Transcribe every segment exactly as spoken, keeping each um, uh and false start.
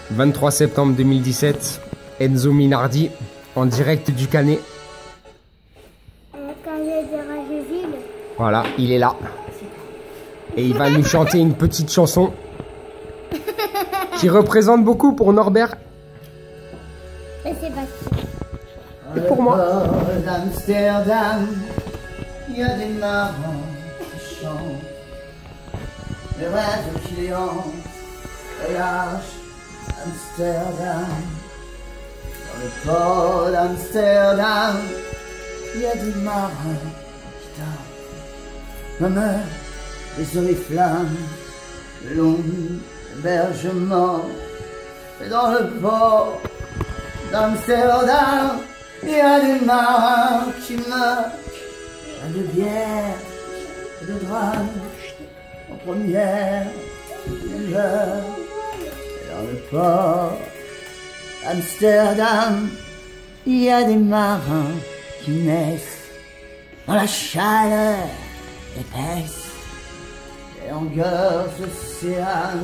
vingt-trois septembre deux mille dix-sept, Enzo Minardi, en direct du Canet. Voilà, il est là. Et il va nous chanter une petite chanson qui représente beaucoup pour Norbert. Et Sébastien. Et pour moi. D'Amsterdam, il y a des marins qui chantent, les rêves qui hantent, au large Amsterdam. Dans le port d'Amsterdam, il y a des marins qui dansent, ma mère, les oriflammes, le long bergement. Et dans le port d'Amsterdam, il y a des marins qui meurent, de bière, de drame, en première lueur. Et dans le port d'Amsterdam, il y a des marins qui naissent dans la chaleur épaisse et engorgent l'océan.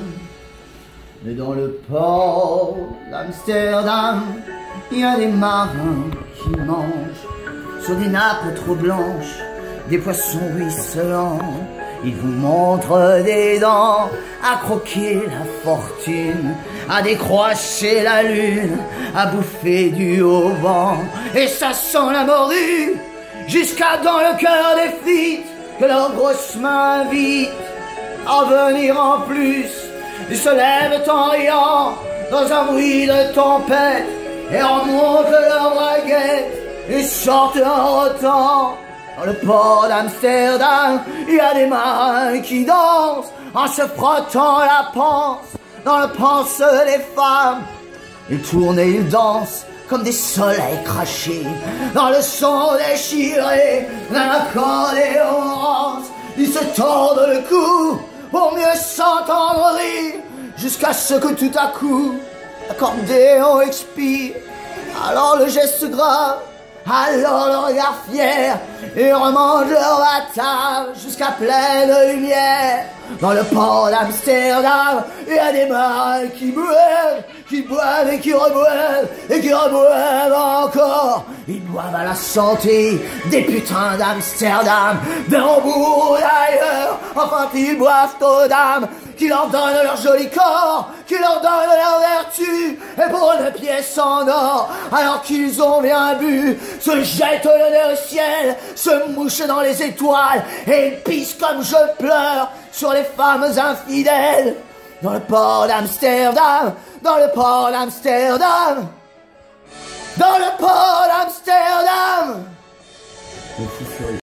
Mais dans le port d'Amsterdam, il y a des marins qui mangent sur des nappes trop blanches des poissons ruisselants. Ils vous montrent des dents à croquer la fortune, à décrocher la lune, à bouffer du haut vent. Et ça sent la morue jusqu'à dans le cœur des frites que leurs grosses mains invitent à venir en plus. Ils se lèvent en riant dans un bruit de tempête et remontent leurs baguettes et sortent en rotant. Dans le port d'Amsterdam, il y a des marins qui dansent en se frottant la panse. Dans le panse des femmes, ils tournent et ils dansent comme des soleils crachés. Dans le son déchiré d'un accordéon rance, ils se tordent le cou pour mieux s'entendre rire, jusqu'à ce que tout à coup, l'accordéon expire. Alors le geste grave, alors le regard fier, et remangent leur bâtard jusqu'à pleine lumière. Dans le port d'Amsterdam, il y a des marins qui boivent, qui boivent et qui reboivent, et qui reboivent encore. Ils boivent à la santé des putains d'Amsterdam, de Hambourg d'ailleurs. Enfin, ils boivent aux dames qui leur donnent leur joli corps, qui leur donnent leur vertu, et pour une pièce en or, alors qu'ils ont bien bu, se jettent le nez au ciel, se mouchent dans les étoiles, et ils pissent comme je pleure sur les femmes infidèles. Dans le port d'Amsterdam, dans le port d'Amsterdam, dans le port d'Amsterdam.